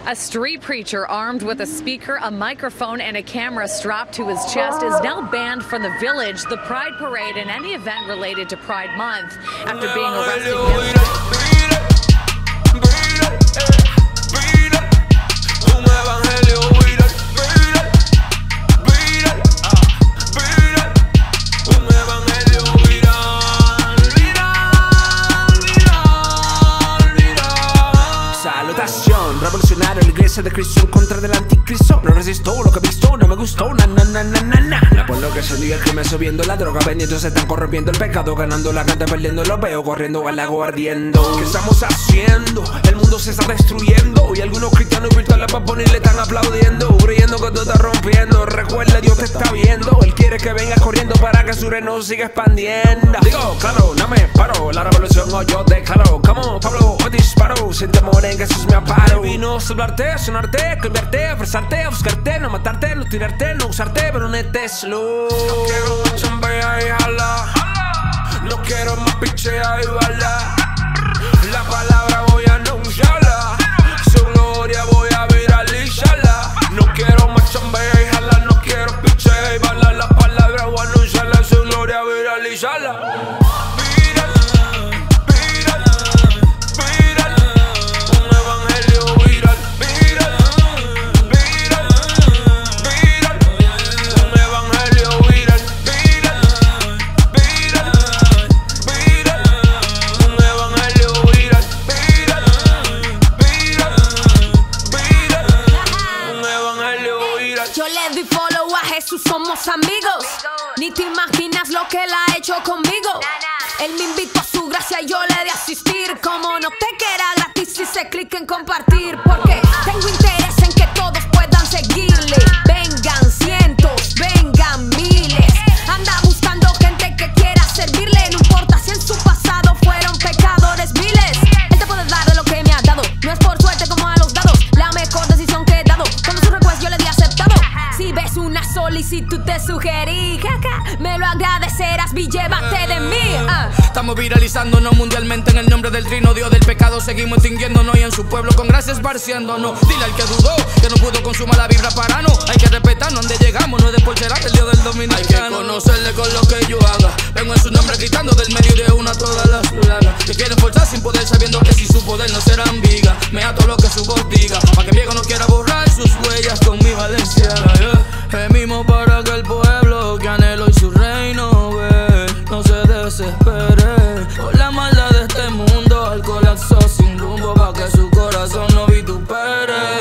A street preacher armed with a speaker, a microphone, and a camera strapped to his chest is now banned from the village, the Pride Parade, and any event related to Pride Month after being arrested yesterday. Revolucionario, la iglesia de Cristo en contra del anticristo. No resisto lo que he visto, no me gustó, La pueblo que se diga el crimen subiendo, la droga vendiendo, se están corrompiendo el pecado, ganando la gente, perdiendo, lo veo corriendo al lago ardiendo. ¿Qué estamos haciendo? El mundo se está destruyendo y algunos cristianos virtuales para poner le están aplaudiendo, creyendo que todo está rompiendo. Recuerda, Dios te está viendo, Él quiere que vengas corriendo para que su reino siga expandiendo. Digo, claro, no me paro, la revolución hoy yo declaro. Como Pablo, hoy disparo, sin temor en Jesús me amparo. Vino a hablarte, sonarte, cambiarte, ofrecerte, buscarte, no matarte, no tirarte, no usarte, pero no estés loco. No quiero más chambea y jala, no quiero más pichea y bala. La palabra voy a anunciarla, su gloria voy a viralizarla. No quiero más chambea y jala, no quiero pichea y bala. La palabra voy a anunciarla, su gloria viralizarla. Yo le doy follow a Jesús, somos amigos. Ni te imaginas lo que él ha hecho conmigo. Él me invitó a su gracia y yo le de asistir. Como no te queda gratis, hice clic en compartir. Porque tengo interés en que todos puedan seguirle. Vengan cientos, vengan miles. Anda buscando gente que quiera servirle. No importa si en su pasado fueron pecadores miles. Él te puede dar de lo que me ha dado. No es por suerte como a los dados. La mejor decisión que he dado. Cuando su request yo le di aceptado. Si ves una solicitud te sugerí, jaja, me lo agradecerás, vi, llévate de mí. Estamos viralizándonos mundialmente en el nombre del trino, Dios del pecado. Seguimos extinguiéndonos y en su pueblo con gracia esparciéndonos. Dile al que dudó que no pudo con su mala vibra para no. Hay que respetarnos donde llegamos, no es de por ser el Dios del dominicano. Hay que conocerle con lo que yo haga. Vengo en su nombre gritando del medio de una todas las plagas que quieren forzar sin poder, sabiendo que si su poder no será viga. Me ato lo que su voz diga, para que Diego no quiera borrar sus huellas con mi Valenciana. Es mismo para que el pueblo que anhelo y su reino ve, no se desespere por la maldad de este mundo, al colapso sin rumbo, para que su corazón no vitupere.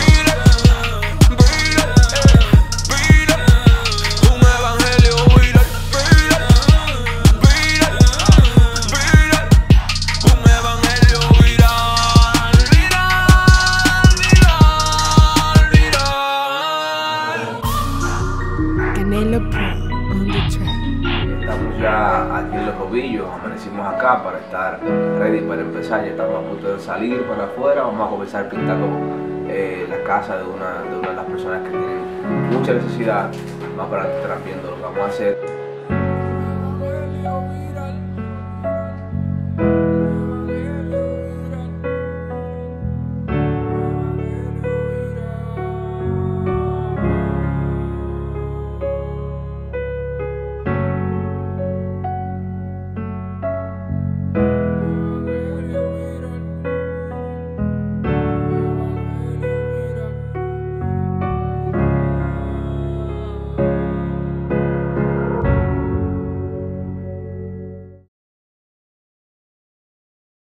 Estamos ya aquí en Los Ovillos, amanecimos acá para estar ready para empezar. Ya estamos a punto de salir para afuera. Vamos a comenzar pintando la casa de una de las personas que tienen mucha necesidad. Más para adelante estarán viendo lo que vamos a hacer.